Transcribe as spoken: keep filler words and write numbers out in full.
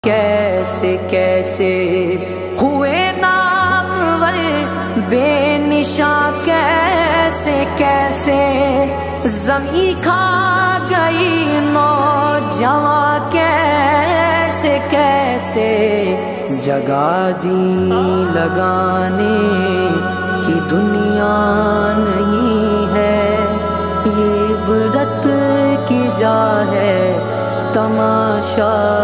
कैसे कैसे हुए नामवर बेनिशा, कैसे कैसे ज़मीं खा गई नौजवां, कैसे कैसे जगह जी लगाने की दुनिया नहीं है। ये इबरत की जा है तमाशा